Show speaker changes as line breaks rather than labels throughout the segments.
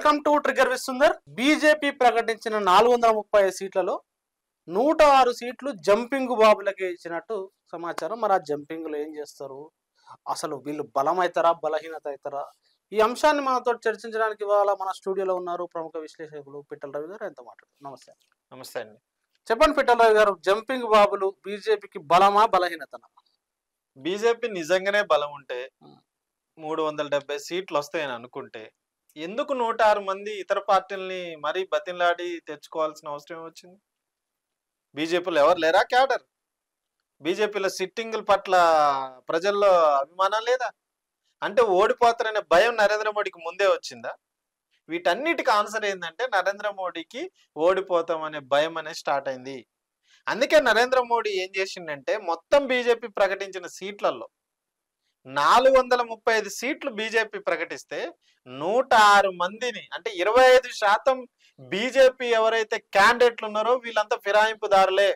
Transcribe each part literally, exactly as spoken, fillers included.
Welcome to trigger with Sundar. BJP ప్రకటించిన నాలుగు వందల ముప్పై సీట్లలో నూట ఆరు సీట్లు జంపింగ్ బాబులకే ఇచ్చినట్టు సమాచారం. మరి ఆ జంపింగ్ లో ఏం చేస్తారు, అసలు వీళ్ళు బలం అవుతారా బలహీనత అవుతారా, ఈ అంశాన్ని మనతో చర్చించడానికి ఇవాళ మన స్టూడియోలో ఉన్నారు ప్రముఖ విశ్లేషకులు పిట్టల రవి గారు. ఎంత మాట్లాడు. నమస్తే.
నమస్తే అండి.
చెప్పండి పిట్టల రవి గారు, జంపింగ్ బాబులు బీజేపీకి బలమా బలహీనతనా?
బీజేపీ నిజంగానే బలం ఉంటే మూడు వందల డెబ్బై సీట్లు వస్తాయని అనుకుంటే ఎందుకు నూట ఆరు మంది ఇతర పార్టీలని మరీ బతిలాడి తెచ్చుకోవాల్సిన అవసరం వచ్చింది? బీజేపీలో ఎవరు లేరా క్యాడర్? బీజేపీలో సిట్టింగుల పట్ల ప్రజల్లో అభిమానం లేదా? అంటే ఓడిపోతారనే భయం నరేంద్ర మోడీకి ముందే వచ్చిందా? వీటన్నిటికి ఆన్సర్ ఏంటంటే నరేంద్ర మోడీకి ఓడిపోతామనే భయం అనేది స్టార్ట్ అయింది. అందుకే నరేంద్ర మోడీ ఏం చేసిండంటే మొత్తం బీజేపీ ప్రకటించిన సీట్లలో నాలుగు వందల ముప్పై ఐదు సీట్లు బీజేపీ ప్రకటిస్తే నూట ఆరు మందిని అంటే ఇరవై ఐదు శాతం బీజేపీ ఎవరైతే క్యాండిడేట్లు ఉన్నారో వీళ్ళంతా ఫిరాయింపుదారులే.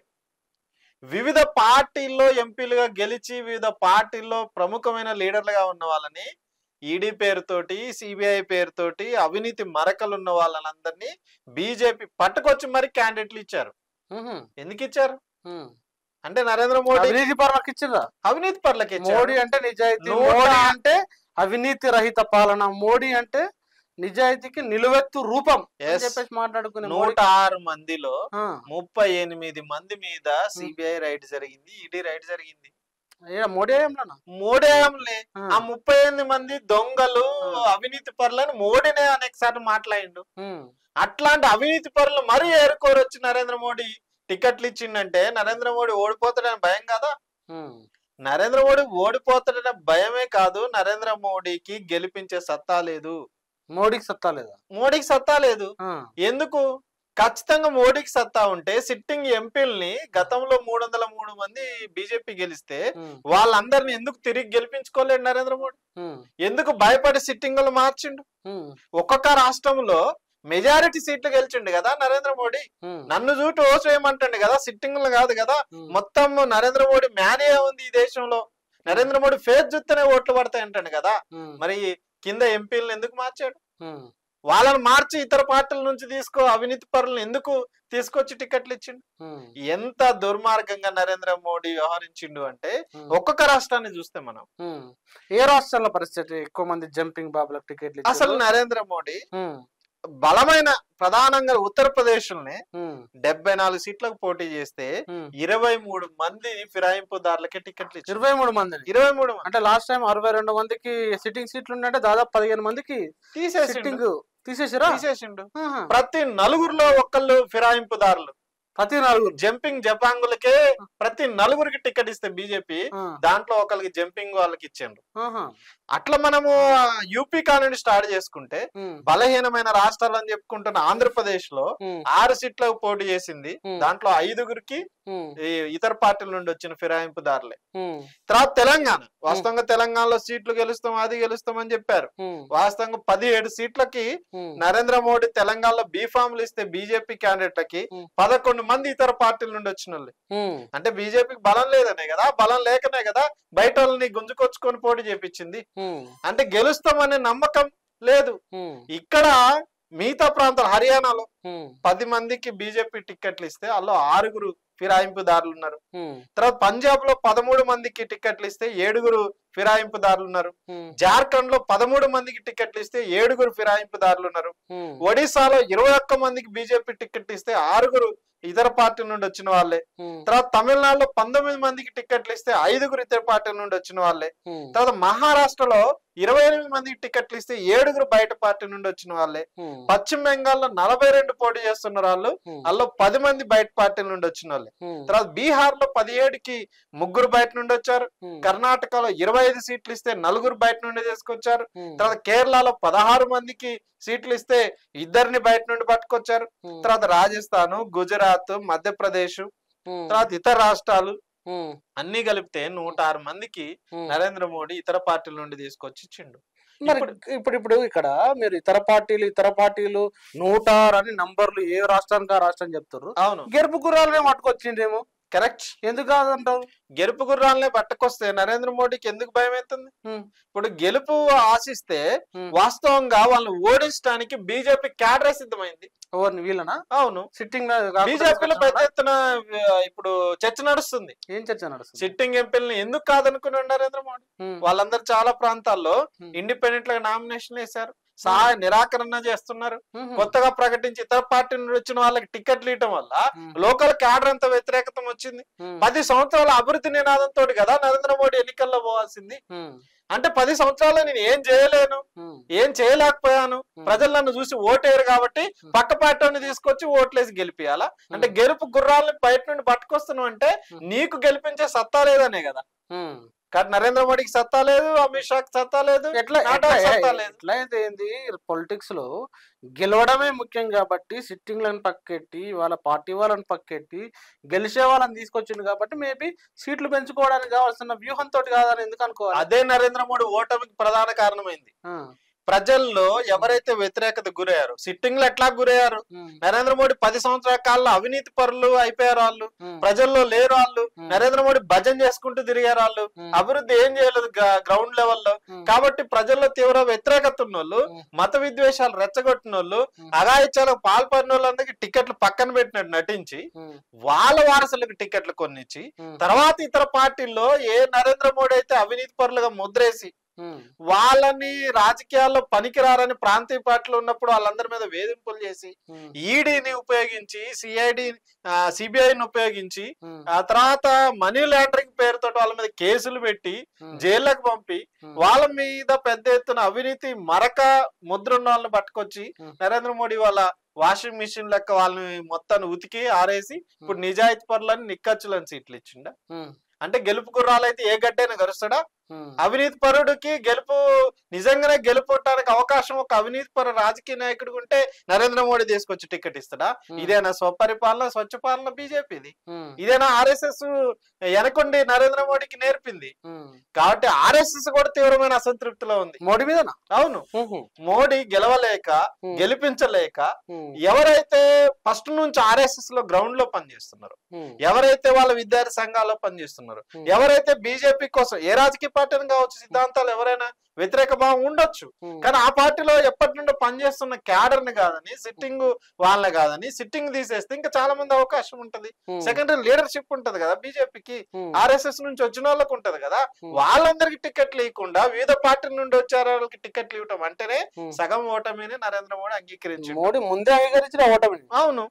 వివిధ పార్టీల్లో ఎంపీలుగా గెలిచి వివిధ పార్టీల్లో ప్రముఖమైన లీడర్లుగా ఉన్న వాళ్ళని ఈడీ పేరుతోటి సిబిఐ పేరుతోటి అవినీతి మరకలు ఉన్న వాళ్ళందరినీ బీజేపీ పట్టుకొచ్చి మరి క్యాండిడేట్లు ఇచ్చారు. ఎందుకు ఇచ్చారు అంటే నరేంద్ర మోడీ
అవినీతి పరులకు ఇచ్చిందా?
అవినీతి పరులకి
మోడీ అంటే నిజాయితీ, మోడీ అంటే అవినీతి రహిత పాలన, మోడీ అంటే నిజాయితీకి నిలువెత్తు రూపం అని చెప్పేసి మాట్లాడుకునే
నూట ఆరు మందిలో ముప్పై ఎనిమిది మంది మీద సిబిఐ రైడ్ జరిగింది, ఈడీ రైడ్ జరిగింది.
మోడీ
మోడీ ఏంలే ఆ ముప్పై ఎనిమిది మంది దొంగలు అవినీతి పరులని మోడీనే అనేకసార్లు మాట్లాడిండు. అట్లాంటి అవినీతి పరులు మరీ ఏరుకోరు వచ్చి నరేంద్ర మోడీ టికెట్లు ఇచ్చిండంటే నరేంద్ర మోడీ ఓడిపోతాడని భయం కాదా? నరేంద్ర మోడీ ఓడిపోతాడనే భయమే కాదు, నరేంద్ర మోడీకి గెలిపించే సత్తా లేదు.
మోడీకి సత్తా లేదా?
మోడీకి సత్తా లేదు. ఎందుకు? ఖచ్చితంగా మోడీకి సత్తా ఉంటే సిట్టింగ్ ఎంపీల్ని గతంలో మూడు వందల మూడు మంది బీజేపీ గెలిస్తే వాళ్ళందరినీ ఎందుకు తిరిగి గెలిపించుకోలేడు నరేంద్ర మోడీ? ఎందుకు భయపడి సిట్టింగులు మార్చిండు? ఒక్కొక్క రాష్ట్రంలో మెజారిటీ సీట్లు గెలిచిండు కదా నరేంద్ర మోడీ. నన్ను చూటు ఓసు వేయమంటండి కదా, సిట్టింగ్లు కాదు కదా. మొత్తం నరేంద్ర మోడీ మ్యానే ఉంది ఈ దేశంలో. నరేంద్ర మోడీ ఫేస్ చూస్తేనే ఓట్లు పడతాయి అంటాడు కదా. మరి కింద ఎంపీలను ఎందుకు మార్చాడు? వాళ్ళని మార్చి ఇతర పార్టీల నుంచి తీసుకో అవినీతి పరులను ఎందుకు తీసుకొచ్చి టికెట్లు ఇచ్చిండు? ఎంత దుర్మార్గంగా నరేంద్ర మోడీ వ్యవహరించిండు అంటే ఒక్కొక్క రాష్ట్రాన్ని చూస్తే మనం
ఏ రాష్ట్రాల పరిస్థితి ఎక్కువ మంది జంపింగ్ బాబులకు టికెట్లు
అసలు నరేంద్ర మోడీ బలమైన ప్రధానంగా ఉత్తరప్రదేశ్ డెబ్బై నాలుగు సీట్లకు పోటీ చేస్తే ఇరవై మూడు మంది ఫిరాయింపుదారులకే టికెట్లు
ఇరవై మూడు మంది
ఇరవై మూడు
అంటే లాస్ట్ టైం అరవై రెండు మందికి సిట్టింగ్ సీట్లు ఉన్నాయంటే దాదాపు పదిహేను మందికి తీసేసిండు తీసేసిరా
తీసేసిండు ప్రతి నలుగురిలో ఒక్కళ్ళు ఫిరాయింపుదారులు, ప్రతి నలుగురు జంపింగ్ జపాంగులకే ప్రతి నలుగురికి టికెట్ ఇస్తే బీజేపీ దాంట్లో ఒకరికి జంపింగ్ వాళ్ళకి ఇచ్చిండ్రు. అట్లా మనము యూపీ కానుండి స్టార్ట్ చేసుకుంటే బలహీనమైన రాష్ట్రాలు అని చెప్పుకుంటున్న ఆంధ్రప్రదేశ్ లో ఆరు సీట్లకు పోటీ చేసింది, దాంట్లో ఐదుగురికి ఇతర పార్టీల నుండి వచ్చిన ఫిరాయింపుదారులే. తర్వాత తెలంగాణ వాస్తవంగా తెలంగాణలో సీట్లు గెలుస్తాం అది గెలుస్తాం అని చెప్పారు. వాస్తవంగా పదిహేడు సీట్లకి నరేంద్ర మోడీ తెలంగాణలో బీఫామ్లు ఇస్తే బీజేపీ క్యాండిడేట్లకి పదకొండు మంది ఇతర పార్టీల నుండి వచ్చిన వాళ్ళు. అంటే బీజేపీకి బలం లేదనే కదా, బలం లేకనే కదా బయట వాళ్ళని గుంజుకొచ్చుకొని పోటీ చేపించింది. అంటే గెలుస్తామనే నమ్మకం లేదు. ఇక్కడ మిగతా ప్రాంతాలు హర్యానాలో పది మందికి బీజేపీ టికెట్లు ఇస్తే అందులో ఆరుగురు ఫిరాయింపుదారులు ఉన్నారు. తర్వాత పంజాబ్ లో పదమూడు మందికి టికెట్లు ఇస్తే ఏడుగురు ఫిరాయింపుదారులు ఉన్నారు. జార్ఖండ్ లో పదమూడు మందికి టికెట్లు ఇస్తే ఏడుగురు ఫిరాయింపుదారులు ఉన్నారు. ఒడిశాలో ఇరవై ఒక్క మందికి బీజేపీ టికెట్లు ఇస్తే ఆరుగురు ఇతర పార్టీల నుండి వచ్చిన వాళ్ళే. తర్వాత తమిళనాడులో పంతొమ్మిది మందికి టికెట్లు ఇస్తే ఐదుగురు ఇతర పార్టీల నుండి వచ్చిన వాళ్ళే. తర్వాత మహారాష్ట్రలో ఇరవై ఎనిమిది మందికి టికెట్లు ఇస్తే ఏడుగురు బయట పార్టీ నుండి వచ్చిన వాళ్ళే. పశ్చిమ బెంగాల్లో నలభై రెండు పోటీ చేస్తున్న వాళ్ళు అందులో పది మంది బయట పార్టీల నుండి వచ్చిన వాళ్ళే. తర్వాత బీహార్ లో పదిహేడుకి ముగ్గురు బయట నుండి వచ్చారు. కర్ణాటకలో ఇరవై ఐదు సీట్లు ఇస్తే నలుగురు బయట నుండి తీసుకొచ్చారు. తర్వాత కేరళలో పదహారు మందికి సీట్లు ఇస్తే ఇద్దరిని బయట నుండి పట్టుకొచ్చారు. తర్వాత రాజస్థాన్, గుజరాత్, మధ్యప్రదేశ్, తర్వాత ఇతర రాష్ట్రాలు అన్ని కలిపితే నూట ఆరు మందికి నరేంద్ర మోడీ ఇతర పార్టీల నుండి తీసుకొచ్చి ఇచ్చిండు.
మరి ఇప్పుడు ఇప్పుడు ఇక్కడ మీరు ఇతర పార్టీలు ఇతర పార్టీలు నూట ఆరు అని నంబర్లు ఏ రాష్ట్రానికి ఆ రాష్ట్రం చెప్తారు.
అవును,
గెలుపు గుర్రాలనే పట్టుకొచ్చిండేమో.
కరెక్ట్.
ఎందుకు కాదంటావు?
గెలుపు గుర్రాలనే పట్టుకొస్తే నరేంద్ర మోడీకి ఎందుకు భయం అవుతుంది? ఇప్పుడు గెలుపు ఆశిస్తే వాస్తవంగా వాళ్ళని ఓడించడానికి బీజేపీ క్యాడర్ సిద్ధమైంది.
ఎవరిని? వీళ్ళనా?
అవును,
సిట్టింగ్
బీజేపీలో పెద్ద ఎత్తున ఇప్పుడు చర్చ నడుస్తుంది.
ఏం చర్చ నడుస్తుంది?
సిట్టింగ్ ఎంపీలని ఎందుకు కాదనుకున్నాడు నరేంద్ర మోడీ? వాళ్ళందరూ చాలా ప్రాంతాల్లో ఇండిపెండెంట్ గా నామినేషన్ వేశారు, సహాయ నిరాకరణ చేస్తున్నారు. కొత్తగా ప్రకటించి ఇతర పార్టీ నుండి వచ్చిన వాళ్ళకి టికెట్లు ఇవ్వడం వల్ల లోకల్ క్యాడర్ అంత వ్యతిరేకత వచ్చింది. పది సంవత్సరాల అభివృద్ధి నినాదంతో కదా నరేంద్ర మోడీ ఎన్నికల్లో పోవాల్సింది. అంటే పది సంవత్సరాల్లో నేను ఏం చేయలేను, ఏం చేయలేకపోయాను, ప్రజలు నన్ను చూసి ఓటేరు కాబట్టి పక్క పార్టీని తీసుకొచ్చి ఓట్లేసి గెలిపియాలా? అంటే గెలుపు గుర్రాలని బయట నుండి పట్టుకొస్తున్నావు అంటే నీకు గెలిపించే సత్తా లేదనే కదా. కానీ నరేంద్ర మోడీకి సత్తా లేదు, అమిత్ షాకి సత్తా లేదు,
ఎట్లా ఎట్లయితే ఏంది? పొలిటిక్స్ లో గెలవడమే ముఖ్యం కాబట్టి సిట్టింగ్ లను పక్కెట్టి వాళ్ళ పార్టీ వాళ్ళని పక్కెట్టి గెలిచే వాళ్ళని తీసుకొచ్చింది కాబట్టి మేబీ సీట్లు పెంచుకోవడానికి కావాల్సిన వ్యూహంతో కాదని ఎందుకు అనుకోవాలి?
అదే నరేంద్ర మోడీ ఓటమికి ప్రధాన కారణమైంది. ప్రజల్లో ఎవరైతే వ్యతిరేకత గురయ్యారు, సిట్టింగ్ లో ఎట్లా గురయ్యారు? నరేంద్ర మోడీ పది సంవత్సరాల కాలంలో అవినీతి పరులు అయిపోయారు వాళ్ళు, ప్రజల్లో లేరు వాళ్ళు. నరేంద్ర మోడీ భజన చేసుకుంటూ తిరిగారు వాళ్ళు, అభివృద్ధి ఏం చేయలేదు గ్రౌండ్ లెవెల్లో. కాబట్టి ప్రజల్లో తీవ్ర వ్యతిరేకత ఉన్న వాళ్ళు, మత విద్వేషాలు రెచ్చగొట్టిన వాళ్ళు, అఘాయిత్యాలకు పాల్పడిన వాళ్ళందరికీ టికెట్లు పక్కన పెట్టినట్టు నటించి వాళ్ళ వారసులకు టికెట్లు కొన్నిచ్చి తర్వాత ఇతర పార్టీల్లో ఏ నరేంద్ర మోడీ అయితే అవినీతి పరులుగా ముద్రేసి వాళ్ళని రాజకీయాల్లో పనికిరారని ప్రాంతీయ పార్టీలు ఉన్నప్పుడు వాళ్ళందరి మీద వేధింపులు చేసి ఈడీని ఉపయోగించి సిఐడి సిబిఐని ఉపయోగించి ఆ తర్వాత మనీ లాండరింగ్ పేరుతో వాళ్ళ మీద కేసులు పెట్టి జైళ్ళకు పంపి వాళ్ళ మీద పెద్ద ఎత్తున అవినీతి మరక ముద్ర ఉన్న వాళ్ళని పట్టుకొచ్చి నరేంద్ర మోడీ వాళ్ళ వాషింగ్ మిషన్ లెక్క వాళ్ళని మొత్తాన్ని ఉతికి ఆరేసి ఇప్పుడు నిజాయితీ పరులని నిక్కచ్చులని సీట్లు ఇచ్చిండ. అంటే గెలుపు గుర్రాలైతే ఏ గడ్డైనా గరుస్తాడా? అవినీతి పరుడికి గెలుపు నిజంగానే గెలుపుటానికి అవకాశం ఒక అవినీతి పరు రాజకీయ నాయకుడికి ఉంటే నరేంద్ర మోడీ తీసుకొచ్చి టికెట్ ఇస్తాడా? ఇదేనా స్వపరిపాలన, స్వచ్ఛ పాలన బీజేపీది? ఇదేనా ఆర్ఎస్ఎస్ వెనకుండి నరేంద్ర మోడీకి నేర్పింది? కాబట్టి ఆర్ఎస్ఎస్ కూడా తీవ్రమైన అసంతృప్తిలో ఉంది
మోడీ మీద.
అవును, మోడీ గెలవలేక గెలిపించలేక ఎవరైతే ఫస్ట్ నుంచి ఆర్ఎస్ఎస్ లో గ్రౌండ్ లో పనిచేస్తున్నారు, ఎవరైతే వాళ్ళ విద్యార్థి సంఘాల్లో పనిచేస్తున్నారు, ఎవరైతే బీజేపీ కోసం ఏ రాజకీయ పార్టీని కావచ్చు సిద్ధాంతాలు ఎవరైనా వ్యతిరేక భావం ఉండొచ్చు, కానీ ఆ పార్టీలో ఎప్పటి నుండో పనిచేస్తున్న క్యాడర్ ని కాదని సిట్టింగ్ వాళ్ళని కాదని సిట్టింగ్ తీసేస్తే ఇంకా చాలా మంది అవకాశం ఉంటది. సెకండరీ లీడర్షిప్ ఉంటది కదా బీజేపీకి, ఆర్ఎస్ఎస్ నుంచి వచ్చిన వాళ్ళకి ఉంటది కదా, వాళ్ళందరికి టికెట్లు ఇవ్వకుండా వివిధ పార్టీ నుండి వచ్చే వాళ్ళకి టికెట్లు ఇవ్వటం అంటేనే సగం ఓటమిని నరేంద్ర మోడీ అంగీకరించారు.
మోడీ ముందే అంగీకరించిన ఓటమి.
అవును,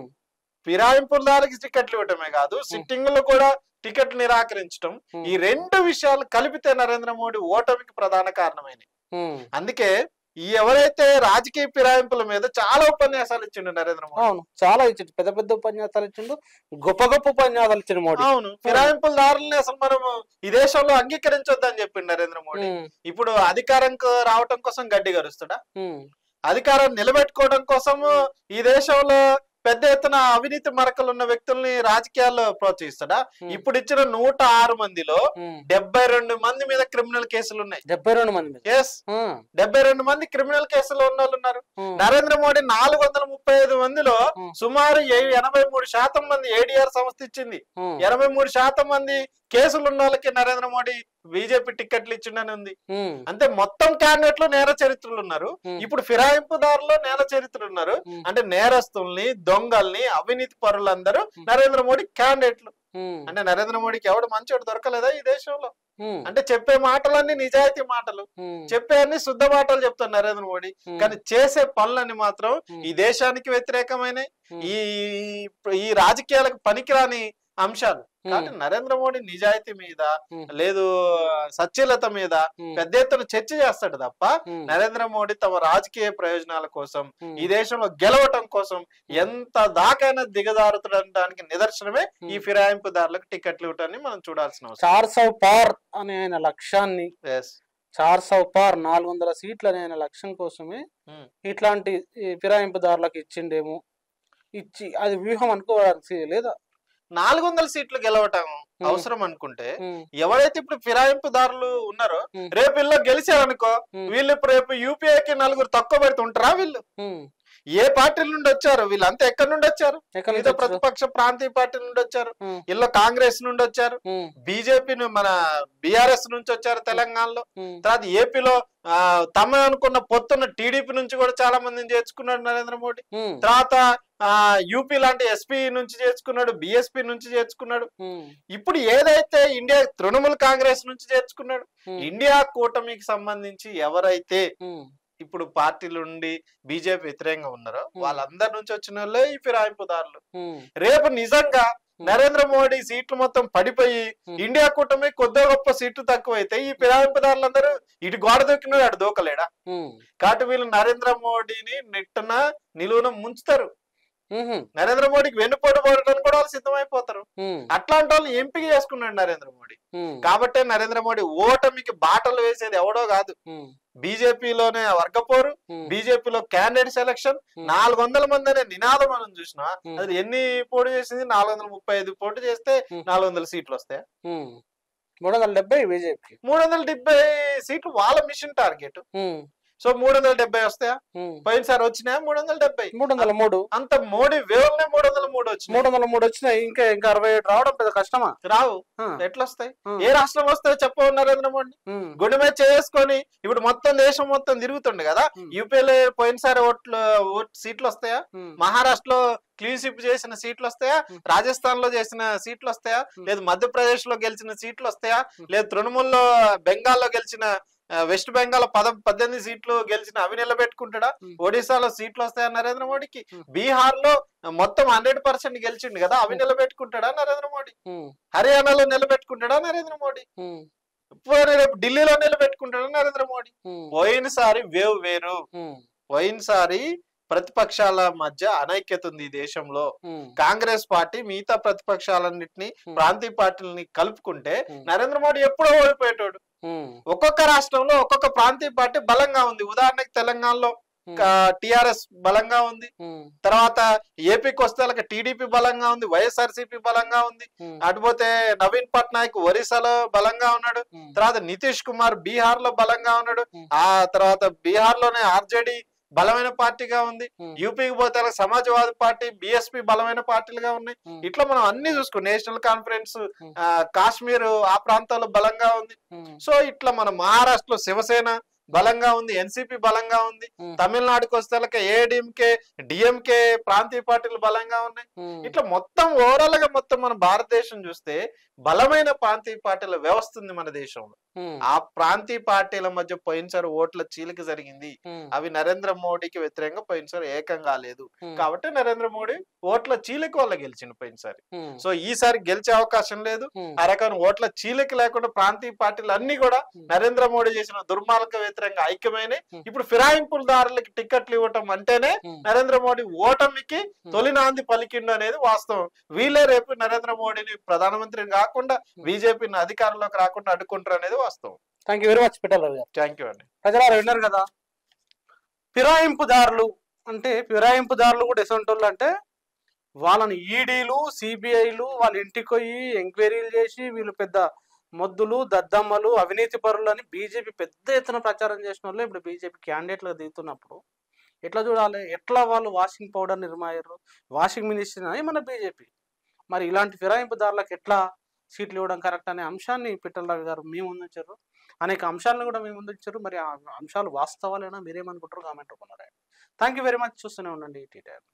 ఫిరాయింపుదారులకి టికెట్లు ఇవ్వటమే కాదు సిట్టింగ్ లో కూడా టికెట్ నిరాకరించడం, ఈ రెండు విషయాలు కలిపితే నరేంద్ర మోడీ ఓటమికి ప్రధాన కారణమైనవి. అందుకే ఈ ఎవరైతే రాజకీయ ఫిరాయింపుల మీద చాలా ఉపన్యాసాలు ఇచ్చిండు నరేంద్ర మోడీ.
అవును, చాలా ఇచ్చిండు, పెద్ద పెద్ద ఉపన్యాసాలు ఇచ్చిండు, గొప్ప గొప్ప ఉపన్యాసాలు ఇచ్చిండు మోడీ.
అవును, ఫిరాయింపుల దారులని అసలు మనము ఈ దేశంలో అంగీకరించొద్దని చెప్పిండు నరేంద్ర మోడీ. ఇప్పుడు అధికారం రావటం కోసం గడ్డి గరుస్తాడా? అధికారం నిలబెట్టుకోవడం కోసము ఈ దేశంలో పెద్ద ఎత్తున అవినీతి మరకలు ఉన్న వ్యక్తుల్ని రాజకీయాల్లో ప్రోత్సహిస్తాడా? ఇప్పుడు ఇచ్చిన నూట ఆరు మందిలో డెబ్బై రెండు మంది మీద క్రిమినల్ కేసులు ఉన్నాయి.
డెబ్బై రెండు మంది
ఎస్ డెబ్బై రెండు మంది క్రిమినల్ కేసులు ఉన్న వాళ్ళు ఉన్నారు. నరేంద్ర మోడీ నాలుగు వందల ముప్పై ఐదు మందిలో సుమారు ఎనభై మూడు శాతం మంది ఏడీఆర్ సంస్థ ఇచ్చింది. ఎనభై మూడు శాతం మంది కేసులు ఉన్న వాళ్ళకి నరేంద్ర మోడీ బీజేపీ టికెట్లు ఇచ్చిండని ఉంది. అంటే మొత్తం క్యాండిడేట్లు నేర చరిత్రలు ఉన్నారు. ఇప్పుడు ఫిరాయింపుదారులు నేర చరిత్రలు ఉన్నారు. అంటే నేరస్తుల్ని, దొంగల్ని, అవినీతి పరులందరూ నరేంద్ర మోడీ క్యాండిడేట్లు. అంటే నరేంద్ర మోడీకి ఎవడు మంచోడు దొరకలేదా ఈ దేశంలో? అంటే చెప్పే మాటలన్నీ నిజాయితీ మాటలు, చెప్పే అన్ని శుద్ధ మాటలు చెప్తారు నరేంద్ర మోడీ, కానీ చేసే పనులన్నీ మాత్రం ఈ దేశానికి వ్యతిరేకమైన ఈ ఈ రాజకీయాలకు పనికిరాని అంశాలు. కాబట్టి నరేంద్ర మోడీ నిజాయితీ మీద లేదు సచ్యలత మీద పెద్ద ఎత్తున చర్చ చేస్తాడు తప్ప నరేంద్ర మోడీ తమ రాజకీయ ప్రయోజనాల కోసం ఈ దేశంలో గెలవటం కోసం ఎంత దాకైనా దిగజారుతుండడానికి నిదర్శనమే ఈ ఫిరాయింపుదారులకు టికెట్లు ఇవ్వటాన్ని మనం చూడాల్సిన అవసరం.
చార్ సౌ పార్ అనే ఆయన లక్ష్యాన్ని, చార్ సౌ పార్ నాలుగు వందల సీట్లు అనే ఆయన లక్ష్యం కోసమే ఇట్లాంటి ఫిరాయింపుదారులకు ఇచ్చిండేమో, ఇచ్చి అది వ్యూహం అనుకోవడానికి లేదా?
నాలుగు వందల సీట్లు గెలవటం అవసరం అనుకుంటే ఎవరైతే ఇప్పుడు ఫిరాయింపుదారులు ఉన్నారో రేపు వీళ్ళు గెలిచారనుకో, వీళ్ళు రేపు యూపీఐకి నలుగురు తక్కువ పెడుతుంటారా? వీళ్ళు ఏ పార్టీల నుండి వచ్చారు వీళ్ళంతా? ఎక్కడి నుండి వచ్చారు?
ఎక్కడి
వివిధ
నుంచి
ప్రతిపక్ష ప్రాంతీయ పార్టీల నుండి వచ్చారు.
ఉమ్,
ఇలా కాంగ్రెస్ నుండి వచ్చారు,
ఉమ్,
బీజేపీ మన బిఆర్ఎస్ నుంచి వచ్చారు తెలంగాణలో.
ఉమ్,
తర్వాత ఏపీలో ఆ తమ అనుకున్న పొత్తున్న టీడీపీ నుంచి కూడా చాలా మందిని చేర్చుకున్నాడు నరేంద్ర మోడీ.
ఉమ్,
తర్వాత ఆ యూపీ లాంటి ఎస్పీ నుంచి చేర్చుకున్నాడు, బిఎస్పీ నుంచి చేర్చుకున్నాడు.
ఉమ్,
ఇప్పుడు ఏదైతే ఇండియా తృణమూల్ కాంగ్రెస్ నుంచి చేర్చుకున్నాడు.
ఉమ్,
ఇండియా కూటమికి సంబంధించి ఎవరైతే
ఉమ్,
ఇప్పుడు పార్టీలు ఉండి బీజేపీ వ్యతిరేకంగా ఉన్నారో
Hmm.
వాళ్ళందరి నుంచి వచ్చిన వాళ్ళే ఈ ఫిరాయింపుదారులు.
ఉమ్,
రేపు నిజంగా
Hmm.
నరేంద్ర మోడీ సీట్లు మొత్తం పడిపోయి
Hmm.
ఇండియా కూటమి కొద్దిగా గొప్ప సీట్లు తక్కువైతే ఈ ఫిరాయింపుదారులందరూ ఇటు గోడ దొక్కినాడు అటు దూకలేడా?
ఉమ్,
కాబట్టి వీళ్ళు నరేంద్ర మోడీని నిట్టున నిలువున ముంచుతారు.
ఉమ్,
నరేంద్ర మోడీకి వెన్నుపోటు పోవడానికి కూడా వాళ్ళు సిద్ధమైపోతారు.
ఉమ్,
అట్లాంటి వాళ్ళు ఎంపిక చేసుకున్నాడు నరేంద్ర మోడీ.
ఉమ్,
కాబట్టే నరేంద్ర మోడీ ఓటమికి బాటలు వేసేది ఎవడో కాదు,
ఉమ్,
బీజేపీలోనే వర్గపోరు,
ఉమ్,
బీజేపీలో క్యాండిడేట్ సెలక్షన్.
Hmm.
నాలుగు వందల మంది అనే నినాదం మనం చూసినా
Hmm.
అది ఎన్ని పోటీ చేసింది? నాలుగు వందల ముప్పై ఐదు పోటీ చేస్తే
Hmm.
నాలుగు వందల సీట్లు వస్తాయి.
ఉమ్, మూడు వందల డెబ్బై బీజేపీ.
మూడు వందల డెబ్బై సీట్లు వాళ్ళ మిషన్ టార్గెట్.
ఉమ్,
సో మూడు వందల డెబ్బై వస్తాయా?
ఉమ్,
పోయినసారి వచ్చినాయా మూడు వందల డెబ్బై?
మూడు వందల మూడు.
అంత మోడీ వేవ్లనే మూడు వందల మూడు వచ్చినాయి.
మూడు వందల మూడు వచ్చినాయి. ఇంకా ఇంకా అరవై ఏడు రావడం పెద్ద కష్టమా?
రావు.
ఆ,
ఎట్లా వస్తాయి?
ఆ,
ఏ రాష్ట్రం వస్తాయో చెప్పవు నరేంద్ర మోడీ.
ఉమ్,
గుడి మీద చేసుకొని ఇప్పుడు మొత్తం దేశం మొత్తం తిరుగుతుండే కదా.
Hmm.
యూపీలో పోయినసారి ఓట్లు ఓట్ సీట్లు వస్తాయా?
ఉమ్,
మహారాష్ట్రలో క్లీన్ స్వీప్ చేసిన సీట్లు వస్తాయా?
Hmm.
రాజస్థాన్ లో చేసిన సీట్లు వస్తాయా?
Hmm.
లేదు మధ్యప్రదేశ్ లో గెలిచిన సీట్లు వస్తాయా?
Hmm.
లేదు తృణమూల్లో బెంగాల్లో గెలిచిన ఆ, వెస్ట్ బెంగాల్ పద పద్దెనిమిది సీట్లు గెలిచిన అవి నిలబెట్టుకుంటాడా?
Hmm.
ఒడిశాలో సీట్లు వస్తాయా నరేంద్ర మోడీకి?
Hmm.
బీహార్ లో మొత్తం హండ్రెడ్ పర్సెంట్ గెలిచిండు కదా, అవి
Hmm.
నిలబెట్టుకుంటాడా నరేంద్ర మోడీ?
ఉమ్,
హర్యానాలో నిలబెట్టుకుంటాడా నరేంద్ర మోడీ?
ఉమ్,
పోనీ రేపు ఢిల్లీలో నిలబెట్టుకుంటాడా నరేంద్ర మోడీ?
ఉమ్,
పోయినసారి వేవ్ వేరు.
ఉమ్,
పోయినసారి ప్రతిపక్షాల మధ్య అనైక్యత ఉంది ఈ దేశంలో.
ఉమ్,
కాంగ్రెస్ పార్టీ మిగతా ప్రతిపక్షాలన్నింటినీ
Hmm.
ప్రాంతీయ పార్టీలని కలుపుకుంటే
Hmm.
నరేంద్ర మోడీ ఎప్పుడో ఓడిపోయేటోడు.
ఉమ్,
ఒక్కొక్క రాష్ట్రంలో ఒక్కొక్క ప్రాంతీయ పార్టీ బలంగా ఉంది. ఉదాహరణకి తెలంగాణలో
ఉమ్,
టిఆర్ఎస్ బలంగా ఉంది.
ఉమ్,
తర్వాత ఏపీకి వస్తే టీడీపీ బలంగా ఉంది, వైఎస్ఆర్సీపీ బలంగా ఉంది.
ఉమ్,
అటుపోతే నవీన్ పట్నాయక్ ఒరిస్సాలో బలంగా ఉన్నాడు.
ఉమ్,
తర్వాత నితీష్ కుమార్ బీహార్ లో బలంగా ఉన్నాడు.
Hmm.
ఆ తర్వాత బీహార్ లోనే ఆర్జేడీ బలమైన పార్టీగా ఉంది.
ఉమ్,
యూపీకి పోతే అలా సమాజ్వాదీ పార్టీ, బిఎస్పీ బలమైన పార్టీలుగా ఉన్నాయి.
ఉమ్,
ఇట్లా మనం అన్ని చూసుకో, నేషనల్ కాన్ఫరెన్స్
ఉమ్,
ఆ, కాశ్మీర్ ఆ ప్రాంతాల్లో బలంగా ఉంది.
ఉమ్,
సో ఇట్లా మన మహారాష్ట్రలో శివసేన బలంగా ఉంది, ఎన్సీపీ బలంగా ఉంది.
ఉమ్,
తమిళనాడుకి వస్తే ఏడీఎంకే డిఎంకే ప్రాంతీయ పార్టీలు బలంగా ఉన్నాయి.
ఉమ్,
ఇట్లా మొత్తం ఓవరాల్ గా మొత్తం మన భారతదేశం చూస్తే బలమైన ప్రాంతీయ పార్టీల వ్యవస్థ ఉంది మన దేశంలో.
ఉమ్,
ఆ ప్రాంతీయ పార్టీల మధ్య పోయినసారి ఓట్ల చీలిక జరిగింది.
ఉమ్,
అవి నరేంద్ర మోడీకి వ్యతిరేకంగా పోయినసారి ఏకం కాలేదు.
ఉమ్,
కాబట్టి నరేంద్ర మోడీ ఓట్ల చీలిక వల్ల గెలిచిండు పోయినసారి.
ఉమ్,
సో ఈసారి గెలిచే అవకాశం లేదు.
ఉమ్,
ఆ రకమైన ఓట్ల చీలిక లేకుండా ప్రాంతీయ పార్టీలు అన్ని కూడా
ఉమ్,
నరేంద్ర మోడీ చేసిన దుర్మార్గ వ్యతిరేకంగా ఐక్యమైన
ఉమ్,
ఇప్పుడు ఫిరాయింపుదారులకి టిక్కెట్లు ఇవ్వటం అంటేనే
ఉమ్,
నరేంద్ర మోడీ ఓటమికి
ఉమ్,
తొలి నాంది పలికిండు అనేది వాస్తవం. వీళ్ళే రేపు నరేంద్ర మోడీని ప్రధానమంత్రిని కాకుండా బీజేపీని అధికారంలోకి రాకుండా అడ్డుకుంటారు అనేది వాస్తవం.
Thank you very much Pittalarao గారు.
థ్యాంక్ యూ అండి.
ప్రజలారా విన్నారు కదా, ఫిరాయింపుదారులు అంటే ఫిరాయింపుదారులు కూడా ఎసంటోళ్ళు అంటే వాళ్ళని ఈడీలు సిబిఐలు వాళ్ళ ఇంటికి పోయి ఎంక్వైరీలు చేసి వీళ్ళు పెద్ద మొద్దులు దద్దమ్మలు అవినీతి పరులు అని బీజేపీ పెద్ద ఎత్తున ప్రచారం చేసిన వాళ్ళు ఇప్పుడు బీజేపీ క్యాండిడేట్లుగా దిగుతున్నప్పుడు ఎట్లా చూడాలి? ఎట్లా వాళ్ళు వాషింగ్ పౌడర్ నిర్మాయరు, వాషింగ్ మినిస్టర్ అని మన బీజేపీ. మరి ఇలాంటి ఫిరాయింపుదారులకు ఎట్లా సీట్లు ఇవ్వడం కరెక్ట్ అనే అంశాన్ని పిట్టలరావు గారు మీ ముందుంచారు. అనేక అంశాలను కూడా మీ ముందుంచారు. మరి ఆ అంశాలు వాస్తవాలేనా, మీరేమనుకుంటారు? కామెంట్ రూపంలో రాయండి. Thank you very much. చూస్తూనే ఉండండి టీ టైం.